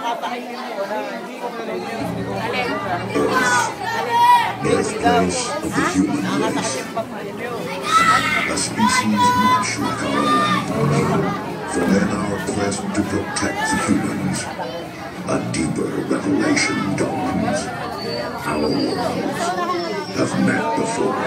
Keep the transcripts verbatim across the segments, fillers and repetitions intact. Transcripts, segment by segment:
Birthplace of the human race. A species much like our own. For in our quest to protect the humans, a deeper revelation dawns. Our worlds have met before.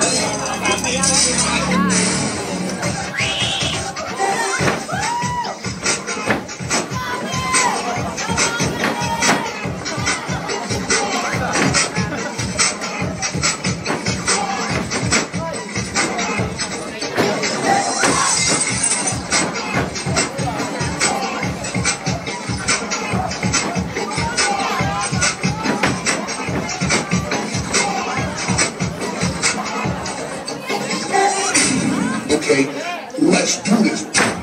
Okay, let's do this.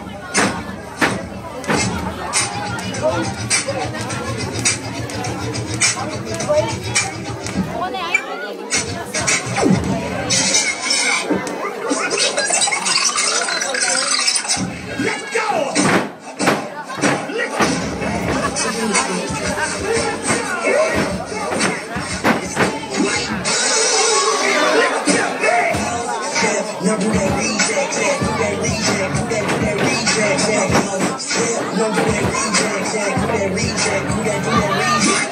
Let's go! Number that reject, that do that reject, do that do that reject, that number that reject, that do that reject, do that do that reject.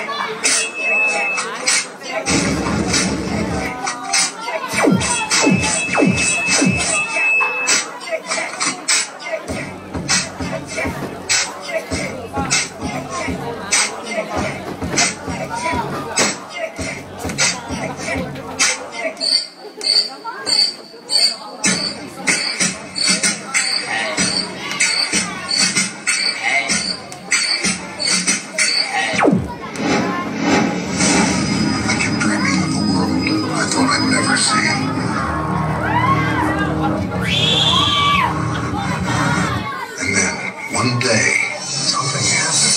And then, one day, something happened.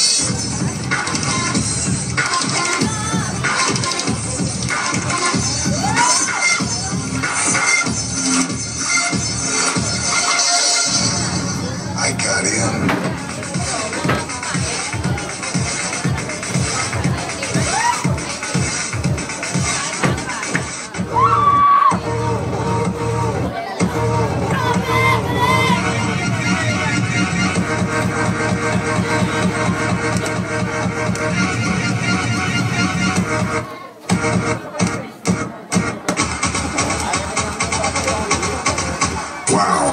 I got in. Wow.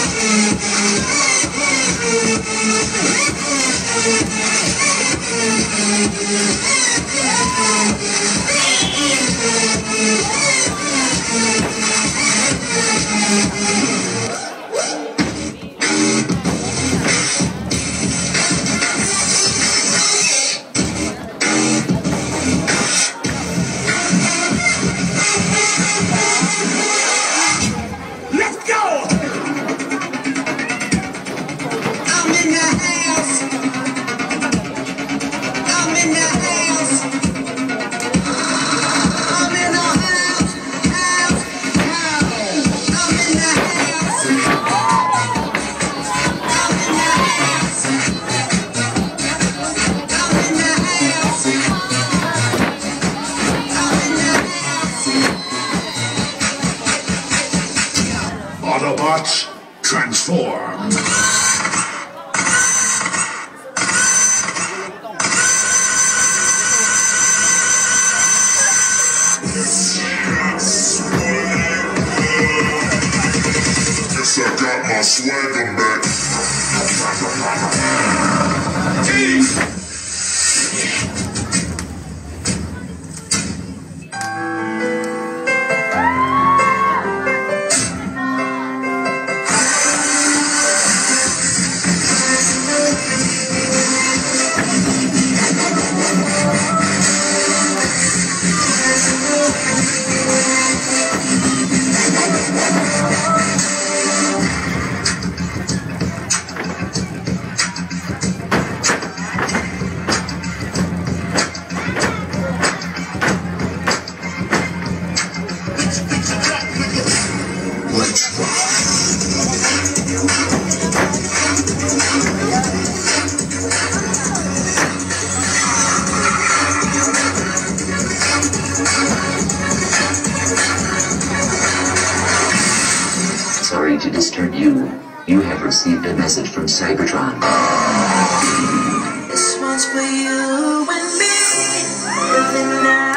Autobots, transform! Guess I got my swagger back. Teeth! You have received a message from Cybertron. This one's for you and me. Living now.